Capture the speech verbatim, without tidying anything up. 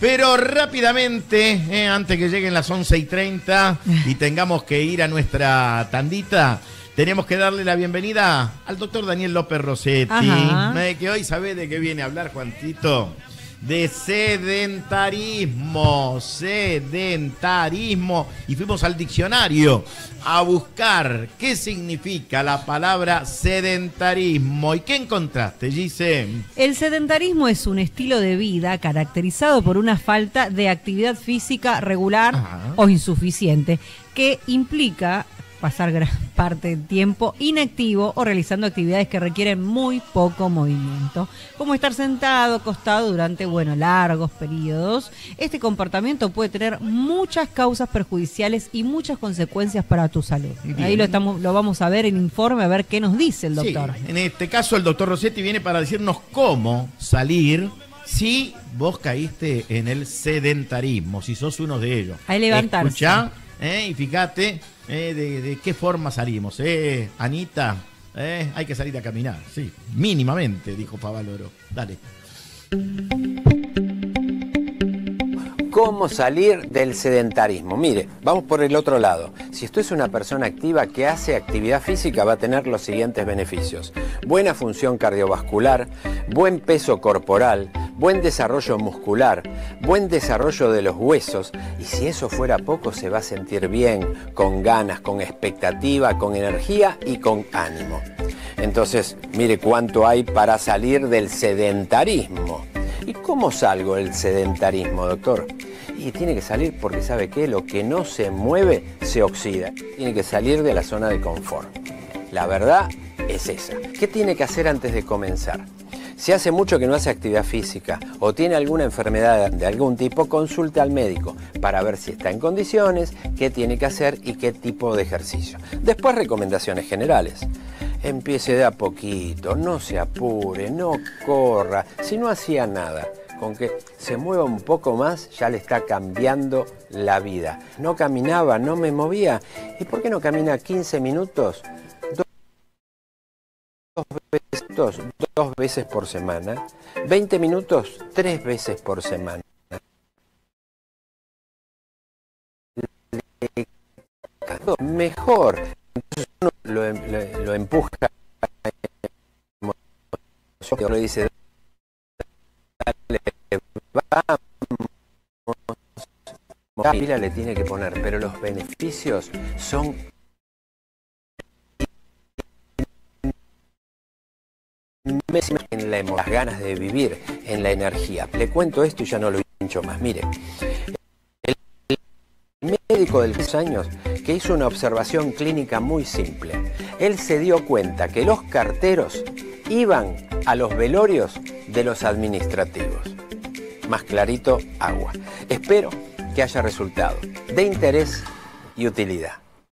Pero rápidamente, eh, antes que lleguen las once y treinta y tengamos que ir a nuestra tandita, tenemos que darle la bienvenida al doctor Daniel López Rossetti, eh, que hoy sabe de qué viene a hablar, Juancito. De sedentarismo, sedentarismo. Y fuimos al diccionario a buscar qué significa la palabra sedentarismo. ¿Y qué encontraste, Gise? El sedentarismo es un estilo de vida caracterizado por una falta de actividad física regular Ajá. o insuficiente, que implica pasar gran parte del tiempo inactivo o realizando actividades que requieren muy poco movimiento, como estar sentado, acostado durante, bueno, largos periodos. Este comportamiento puede tener muchas causas perjudiciales y muchas consecuencias para tu salud. Bien. Ahí lo estamos, lo vamos a ver en informe, a ver qué nos dice el doctor. Sí, en este caso el doctor Rossetti viene para decirnos cómo salir si vos caíste en el sedentarismo, si sos uno de ellos. Ahí levantarse. Escuchá, eh, y fíjate eh, de, de qué forma salimos, eh, Anita. Eh, hay que salir a caminar, sí, mínimamente, dijo Favaloro. Dale. ¿Cómo salir del sedentarismo? Mire, vamos por el otro lado. Si usted es una persona activa que hace actividad física, va a tener los siguientes beneficios: buena función cardiovascular, buen peso corporal, buen desarrollo muscular, buen desarrollo de los huesos, y si eso fuera poco, se va a sentir bien, con ganas, con expectativa, con energía y con ánimo. Entonces, mire cuánto hay para salir del sedentarismo. ¿Y cómo salgo del sedentarismo, doctor? Y tiene que salir porque, ¿sabe qué? Lo que no se mueve se oxida. Tiene que salir de la zona de confort. La verdad es esa. ¿Qué tiene que hacer antes de comenzar? Si hace mucho que no hace actividad física o tiene alguna enfermedad de algún tipo, consulte al médico para ver si está en condiciones, qué tiene que hacer y qué tipo de ejercicio. Después, recomendaciones generales. Empiece de a poquito, no se apure, no corra. Si no hacía nada, con que se mueva un poco más, ya le está cambiando la vida. No caminaba, no me movía. ¿Y por qué no camina quince minutos? Dos veces, dos, dos veces por semana. veinte minutos, tres veces por semana. Mejor. Entonces uno lo, lo, lo empuja, le dice, dale, vamos, la pila le tiene que poner, pero los beneficios son en la, las ganas de vivir, en la energía. Le cuento esto y ya no lo hincho más. Mire, el médico de los años que hizo una observación clínica muy simple. Él se dio cuenta que los carteros iban a los velorios de los administrativos. Más clarito, agua. Espero que haya resultado de interés y utilidad.